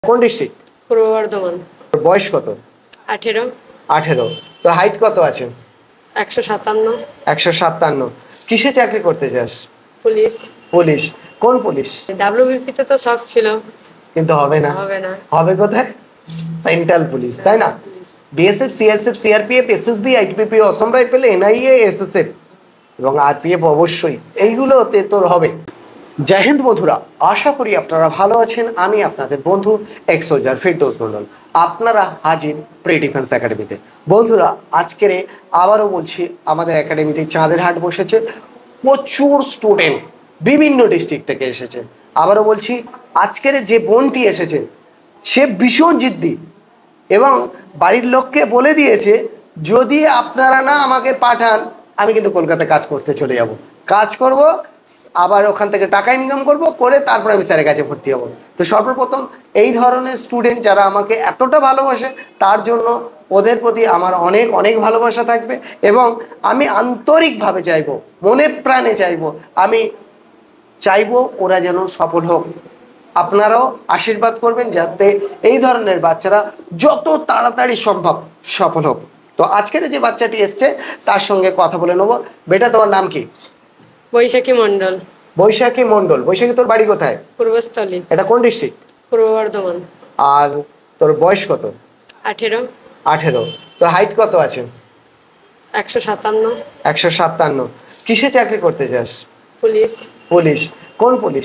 কোন ডিস্ট্রিক্ট? পূর্ব বর্ধমান। বয়স কত? 18। 18। তো হাইট কত আছে? 157। 157। কিসে চাকরি করতে চাস? পুলিশ। পুলিশ? কোন পুলিশ? ডাব্লিউবিপি তে তো শখ ছিল, কিন্তু হবে না। হবে না। হবে কোথায়? সেন্ট্রাল পুলিশ, তাই না? BSF, CRSF, CRPF, SSB, ITBP, Assam rifle, NIA, SSF এবং আরপিএফ অবশ্যই এইগুলোতে তোর হবে। জয় হিন্দ বন্ধুরা, আশা করি আপনারা ভালো আছেন। আমি আপনাদের বন্ধু এক্স সোলজার ফিরদৌস মন্ডল। আপনারা হাজির প্রি ডিফেন্স একাডেমিতে। বন্ধুরা, আজকের আবারও বলছি, আমাদের একাডেমিতে চাঁদের হাট বসেছে। প্রচুর স্টুডেন্ট বিভিন্ন ডিস্ট্রিক্ট থেকে এসেছে। আবারও বলছি, আজকের যে বোনটি এসেছে সে ভীষণ জিদ্দি এবং বাড়ির লোককে বলে দিয়েছে, যদি আপনারা না আমাকে পাঠান আমি কিন্তু কলকাতায় কাজ করতে চলে যাব, কাজ করব, আবার ওখান থেকে টাকা ইনকাম করব, করে তারপর আমি স্যারের কাছে ভর্তি হব। তো সর্বপ্রথম এই ধরনের স্টুডেন্ট যারা আমাকে এতটা ভালোবাসে, তার জন্য ওদের প্রতি আমার অনেক অনেক ভালোবাসা থাকবে এবং আমি আন্তরিকভাবে চাইবো, মনে প্রাণে চাইবো, আমি চাইবো ওরা যেন সফল হোক। আপনারাও আশীর্বাদ করবেন যাতে এই ধরনের বাচ্চারা যত তাড়াতাড়ি সম্ভব সফল হোক। তো আজকের যে বাচ্চাটি এসছে তার সঙ্গে কথা বলে নেবো। বেটা, তোমার নাম কি? বৈশাখী মন্ডল। বৈশাখী মন্ডল। বৈশাখী, তোর বাড়ি কোথায়? পূর্বস্থলী। এটা কোন ডিস্ট্রিক্ট? পূর্ব বর্ধমান। আর তোর বয়স কত? 18। 18। তোর হাইট কত আছে? 157। 157। কিসে চাকরি করতে চাস? পুলিশ। পুলিশ? কোন পুলিশ?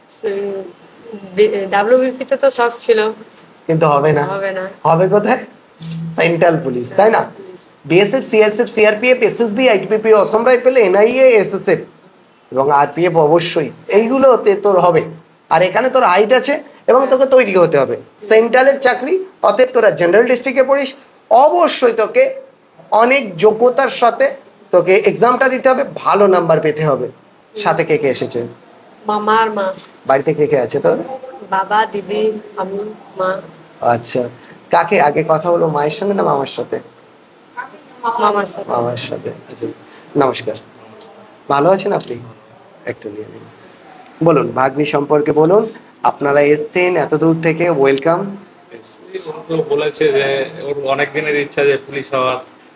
ডাব্লিউবিপি তে তো শখ ছিল, কিন্তু হবে না। হবে না। হবে কোথায়? সেন্ট্রাল পুলিশ, তাই না? BSF, CRSF, CRPF, SSB, ITBP, Assam rifle, NIA, SSF এবং আরপিএফ অবশ্যই এইগুলোতে তোর হবে। আর এখানে তোর হাইট আছে এবং তোকে তৈরি হতে হবে। সেন্ট্রালের চাকরি, অতএব তোরা জেনারেল ডিস্ট্রিক্টে পড়িস, অবশ্যই তোকে অনেক যোগ্যতার সাথে তোকে এক্সামটা দিতে হবে, ভালো নাম্বার পেতে হবে। সাথে কে কে এসেছে? মামা আর মা। বাড়িতে কে কে আছে তোর? বাবা, দিদি, আমি, মা। আচ্ছা, কাকে আগে কথা বলো, মায়ের সঙ্গে না মামার সাথে? মামার সাথে। মামার সাথে। আচ্ছা, নমস্কার। ভালো আছেন আপনি? একটু নিয়ে নিন। বলুন, ভাগ্নি সম্পর্কে বলুন। আপনারা এসছেন এত দূর থেকে, ওয়েলকাম। বলেছে যে ওর অনেক দিনের ইচ্ছা যে পুলিশ হওয়ার,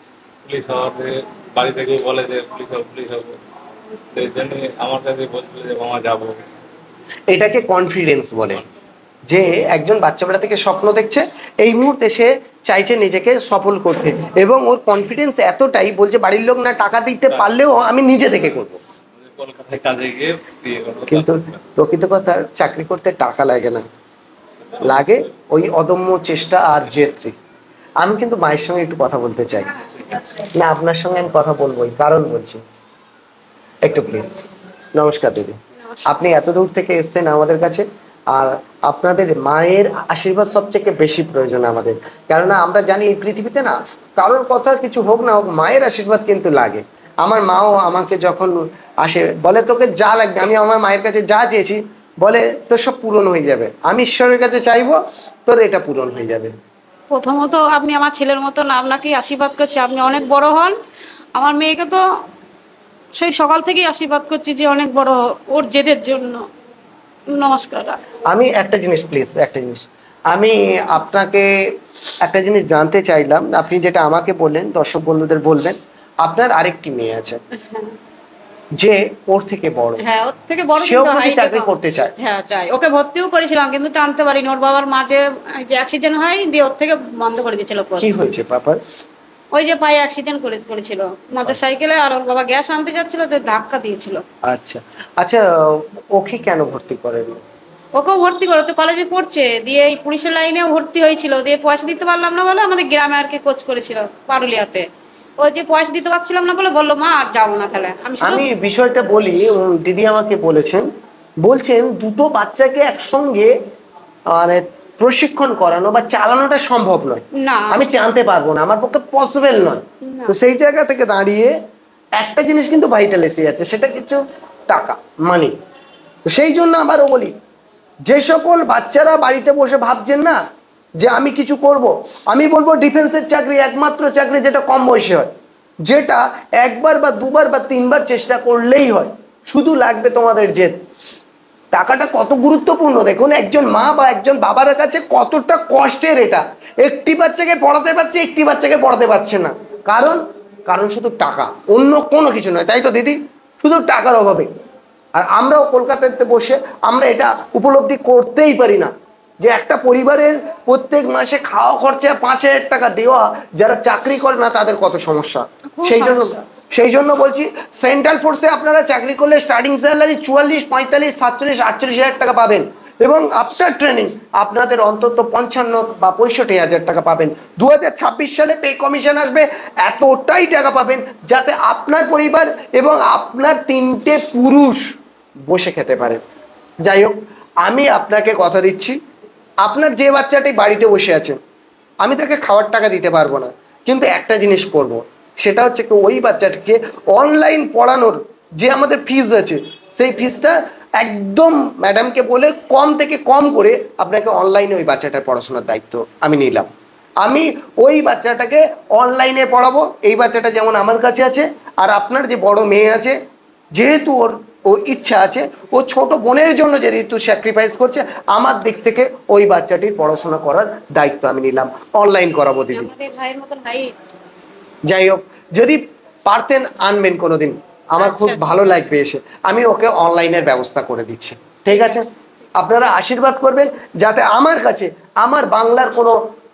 বাড়ি থেকেও বলে যে পুলিশ হবো। এই জন্য আমার কাছে বলছিল যে মামা যাবো। এটাকে কনফিডেন্স বলে, যে একজন বাচ্চা বেলা থেকে স্বপ্ন দেখছে, এই মুহূর্তে সে চাইছে নিজেকে সফল করতে এবং ওর কনফিডেন্স এতটাই, বলছে বাড়ির লোক না টাকা দিতে পারলেও আমি নিজে থেকে করবো। কলকাতায় কাজে গিয়ে কিন্তু প্রকৃত কথা, চাকরি করতে টাকা লাগে না, লাগে ওই অদম্য চেষ্টা আর জেত্রী। আমি কিন্তু মায়ের সঙ্গে একটু কথা বলতে চাই। না, আপনার সঙ্গে আমি কথা বলবোই, কারণ বলছি, একটু প্লিজ। নমস্কার দিদি, আপনি এত দূর থেকে এসছেন আমাদের কাছে, আর আপনাদের মায়ের আশীর্বাদ সবচেয়ে বেশি প্রয়োজন আমাদের। কেননা আমরা জানি এই পৃথিবীতে না, কারোর কথা কিছু হোক না হোক, মায়ের আশীর্বাদ কিন্তু লাগে। আমার মাও আমাকে যখন আসে বলে, তোকে যা লাগবে, আমি আমার মায়ের কাছে যা চেয়েছি বলে তোর সব পূরণ হয়ে যাবে, আমি ঈশ্বরের কাছে চাইবো তোর এটা পূরণ হয়ে যাবে। প্রথমত আপনি আমার ছেলের মতন, আপনাকেই আশীর্বাদ করছি, আপনি অনেক বড় হন। আমার মেয়েকে তো সেই সকাল থেকেই আশীর্বাদ করছি যে অনেক বড়, ওর জেদের জন্য। নমস্কার। আমি একটা জিনিস, প্লিজ একটা জিনিস, আমি আপনাকে একটা জিনিস জানতে চাইলাম। আপনি যেটা আমাকে বললেন, দর্শক বন্ধুদের বলবেন, আপনার আরেকটি মেয়ে আছে যে ওর থেকে বড়। হ্যাঁ, ওর থেকে বড়, সেও চাকরি করতে চায়। হ্যাঁ চাই, ওকে ভর্তিও করেছিলাম কিন্তু টানতে পারিনি। ওর বাবার মাঝে যে অ্যাক্সিডেন্ট হয় দিয়ে ওর থেকে বন্ধ করে দিয়েছিল। কি হয়েছে পাপার? ওই যে পায়ে অ্যাক্সিডেন্ট করেছিল মোটর সাইকেলে, আর ওর বাবা গ্যাস আনতে যাচ্ছিল তো ধাক্কা দিয়েছিল। আচ্ছা আচ্ছা, ওকে কেন ভর্তি করেন? ওকেও ভর্তি করো তো, কলেজে পড়ছে, দিয়ে এই পুলিশের লাইনেও ভর্তি হয়েছিল, দিয়ে পয়সা দিতে পারলাম না বলে আমাদের গ্রামে আর কি কোচ করেছিল পারুলিয়াতে। ওই যে পয়সা দিতে পারছিলাম না বলে বললো মা আর যাবো না। তাহলে আমি বিষয়টা বলি, দিদি আমাকে বলছেন দুটো বাচ্চাকে একসঙ্গে মানে প্রশিক্ষণ করানো বা চালানোটা সম্ভব নয়, না আমি টানতে পারবো না, আমার পক্ষে পসিবল নয়। তো সেই জায়গা থেকে দাঁড়িয়ে একটা জিনিস কিন্তু ভাইটাল এসে যাচ্ছে, সেটা কিছু টাকা, মানি। তো সেই জন্য আবারও বলি, যে সকল বাচ্চারা বাড়িতে বসে ভাবছেন না যে আমি কিছু করব, আমি বলবো ডিফেন্সের চাকরি একমাত্র চাকরি যেটা কম বয়সে হয়, যেটা একবার বা দুবার বা তিনবার চেষ্টা করলেই হয়, শুধু লাগবে তোমাদের জেদ। টাকাটা কত গুরুত্বপূর্ণ দেখুন, একজন মা বা একজন বাবার কাছে কতটা কষ্টের এটা। একটি বাচ্চাকে পড়াতে পারছে, একটি বাচ্চাকে পড়াতে পারছে না, কারণ কারণ শুধু টাকা, অন্য কোনো কিছু নয়, তাই তো দিদি? শুধু টাকার অভাবে। আর আমরাও কলকাতাতে বসে আমরা এটা উপলব্ধি করতেই পারি না যে একটা পরিবারের প্রত্যেক মাসে খাওয়া খরচা 5,000 টাকা দেওয়া, যারা চাকরি করে না তাদের কত সমস্যা। খুব সমস্যা। সেই জন্য বলছি, সেন্ট্রাল ফোর্সে আপনারা চাকরি করলে স্টার্টিং স্যালারি 44, 45, 47, 48,000 টাকা পাবেন, এবং আফটার ট্রেনিং আপনাদের অন্তত 55 বা 65,000 টাকা পাবেন। 2026 সালে পে কমিশন আসবে, এতটাই টাকা পাবেন যাতে আপনার পরিবার এবং আপনার 3টে পুরুষ বসে খেতে পারেন। যাই হোক, আমি আপনাকে কথা দিচ্ছি, আপনার যে বাচ্চাটি বাড়িতে বসে আছে, আমি তাকে খাওয়ার টাকা দিতে পারবো না, কিন্তু একটা জিনিস করব, সেটা হচ্ছে কি ওই বাচ্চাটাকে অনলাইন পড়ানোর যে আমাদের ফিজ আছে, সেই ফিজটা একদম ম্যাডামকে বলে কম থেকে কম করে আপনাকে অনলাইনে ওই বাচ্চাটার পড়াশোনার দায়িত্ব আমি নিলাম। আমি ওই বাচ্চাটাকে অনলাইনে পড়াবো। এই বাচ্চাটা যেমন আমার কাছে আছে, আর আপনার যে বড় মেয়ে আছে, যেহেতু ও ইচ্ছা আছে, ও ছোট বোনের জন্য যেহেতু স্যাক্রিফাইস করছে, আমার দিক থেকে ওই বাচ্চাটির পড়াশোনা করার দায়িত্ব আমি নিলাম, অনলাইন করাবো দিদি। আমাদের ভাইয়ের মতন ভাই। যাই হোক, যদি পারতেন আনবেন কোনোদিন, আমার খুব ভালো লাগবে এসে, আমি ওকে অনলাইনের ব্যবস্থা করে দিচ্ছি, ঠিক আছে? আপনারা আশীর্বাদ করবেন যাতে আমার কাছে আমার বাংলার কোনো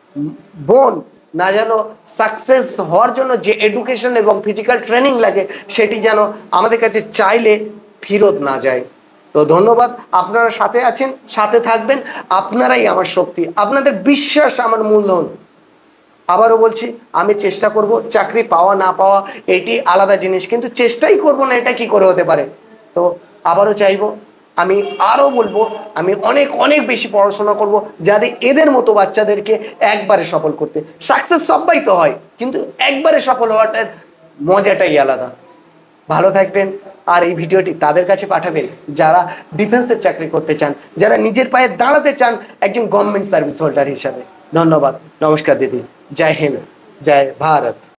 বোন না যেন সাকসেস হওয়ার জন্য যে এডুকেশন এবং ফিজিক্যাল ট্রেনিং লাগে, সেটি যেন আমাদের কাছে চাইলে ফেরত না যায়। তো ধন্যবাদ, আপনারা সাথে আছেন, সাথে থাকবেন, আপনারাই আমার শক্তি, আপনাদের বিশ্বাস আমার মূলধন। আবারও বলছি, আমি চেষ্টা করব, চাকরি পাওয়া না পাওয়া এটি আলাদা জিনিস, কিন্তু চেষ্টাই করব না এটা কি করে হতে পারে? তো আবারও চাইবো, আমি আরও বলবো, আমি অনেক অনেক বেশি পড়াশোনা করব, যাতে এদের মতো বাচ্চাদেরকে একবারে সফল করতে। সাকসেস সবাই তো হয়, কিন্তু একবারে সফল হওয়াটার মজাটাই আলাদা। ভালো থাকবেন, আর এই ভিডিওটি তাদের কাছে পাঠাবেন যারা ডিফেন্সের চাকরি করতে চান, যারা নিজের পায়ে দাঁড়াতে চান একজন গভর্নমেন্ট সার্ভিস হোল্ডার হিসাবে। ধন্যবাদ, নমস্কার দিদি, জয় হিন্দ, জয় ভারত।